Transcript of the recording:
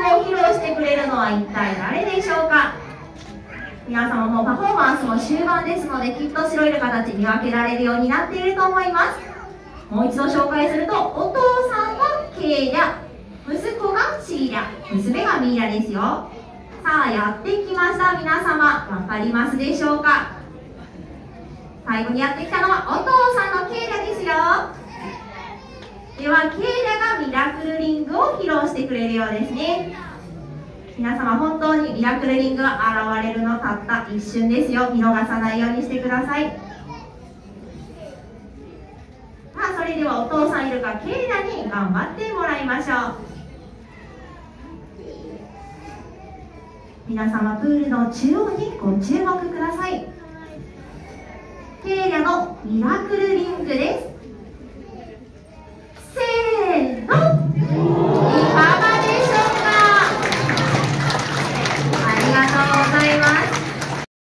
を披露してくれるのは一体誰でしょうか。皆様もパフォーマンスも終盤ですので、きっと白いる形見分けられるようになっていると思います。もう一度紹介すると、お父さんはケイリャ、息子がシーリャ、娘がミイラですよ。さあやってきました。皆様分かりますでしょうか。最後にやってきたのはお父さんのケイリャですよ。ではケイリャがミラクルリングを披露してくれるようですね。皆様本当にミラクルリングが現れるのたった一瞬ですよ。見逃さないようにしてください。それではお父さんいるかケイリャに頑張ってもらいましょう。皆様プールの中央にご注目ください。ケイリャのミラクルリングです。